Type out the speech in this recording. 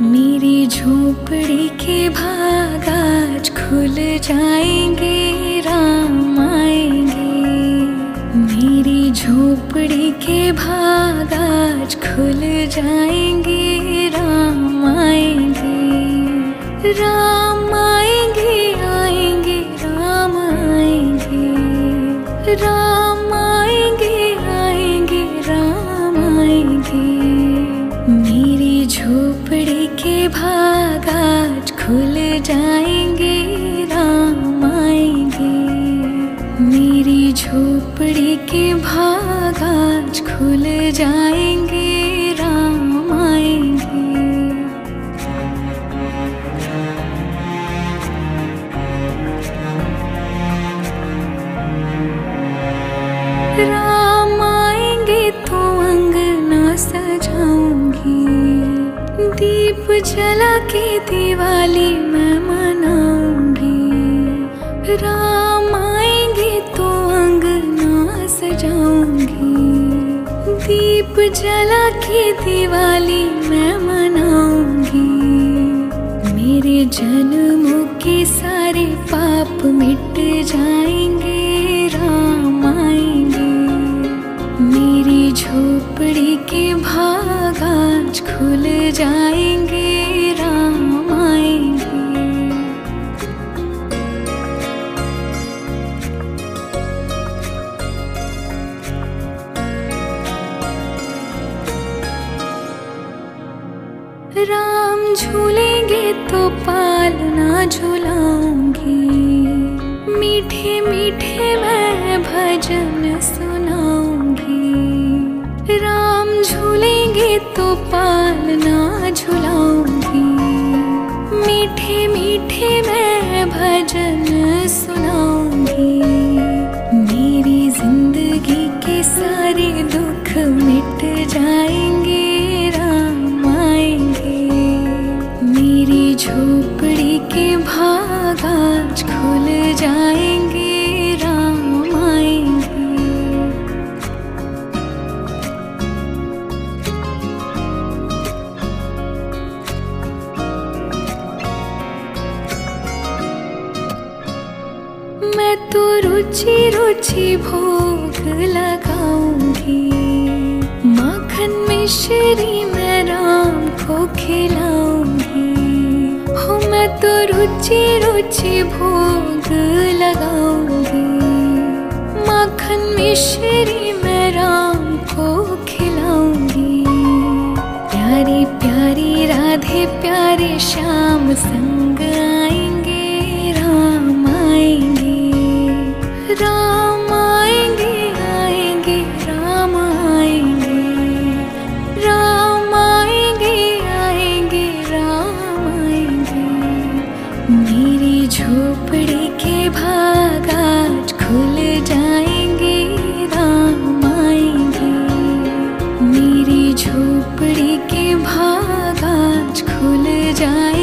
मेरी झोपड़ी के भाग आज खुल जाएंगे, राम आएंगे। मेरी झोपड़ी के भाग आज खुल जाएंगे, राम आएंगे। राम आएंगे, आएंगे, राम आएंगे। राम आएंगे, आएंगे, राम आएंगे। मेरी झोपड़ी के भाग आज खुल जाएंगे, राम आएंगे। मेरी झोपड़ी के भाग आज खुल जाएंगे, राम आएंगे। राम आएंगे तो अंगना सजाऊंगी, दीप जला के दिवाली मैं मनाऊंगी। राम आएंगे तो अंगना सजाऊंगी, दीप जला के दिवाली मैं मनाऊंगी। मेरे जन्मों के सारे पाप मिट जाएंगे, राम आएंगे। मेरी झोपड़ी के भाग आज खुल जाएंगे, राम आएंगे। राम झूलेंगे तो पालना झुलाऊंगी, मीठे मीठे मैं भजन सुनाऊंगी। राम झूलेंगे तो पालना झुलाऊंगी, मीठे मीठे मैं भजन सुनाऊंगी। मेरी जिंदगी के सारे दुख मिट जाएंगे, राम आएंगे। मेरी झोपड़ी के भाग आज खुल जाएंगे, राम आएंगे। मैं तो रुचि रुचि भोग लगाऊंगी, माखन मिश्री मैं राम को खिलाऊंगी। हो मैं तो रुचि रुचि भोग लगाऊंगी, माखन मिश्री मैं राम को खिलाऊंगी। प्यारी प्यारी राधे प्यारे श्याम संग आएंगे, राम आएंगे। राम आएंगे, आएंगे, राम आएंगे। राम आएंगे, आएंगे, राम आएंगे। मेरी झोपड़ी के भाग आज खुल जाएंगे, राम आएंगे। मेरी झोपड़ी के भाग आज खुल जाएंगे।